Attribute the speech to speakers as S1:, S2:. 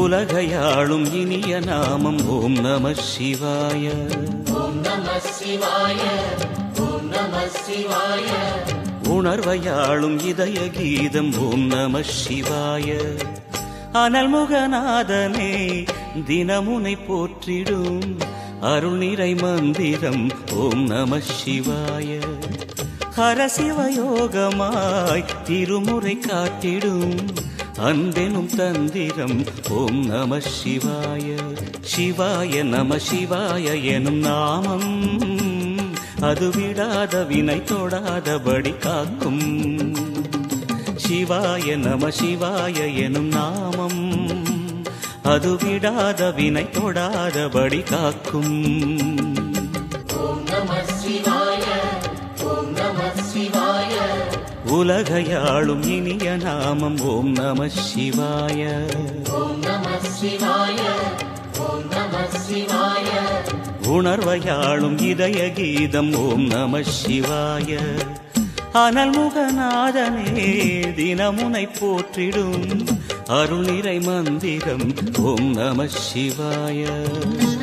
S1: உலகையாளும் இனிய நாமம் ஓம் நம சிவாய.
S2: ஓம் நம சிவாய. ஓம் நம சிவாய.
S1: உணர்வையாளும் இதய கீதம் ஓம் நம சிவாய. அனல்முகநாதனே தினமுனை போற்றிடும் அருள் நிறை மந்திரம் ஓம் நம சிவாய. ஹரசிவயோகமாய் திருமுறை காட்டிடும் அன்பெனும் தந்திரம் ஓம் நம சிவாய. சிவாய நம சிவாய எனும் நாமம் அது விடாத வினை தொடாதபடி காக்கும். சிவாய நம சிவாய எனும் நாமம் அது விடாத வினை தொடாதபடி காக்கும்.
S2: ஓம் நம சிவாய. ஓம் நம சிவாய.
S1: உலகையாளும் இனிய நாமம் ஓம் நம சிவாய.
S2: ஓம் நம சிவாய. ஓம் நம சிவாய.
S1: உணர்வையாளும் இதய கீதம் ஓம் நம சிவாய. அனல்முகநாதனே தினமுனை போற்றிடும் அருள் நிறை மந்திரம் ஓம் நம சிவாய.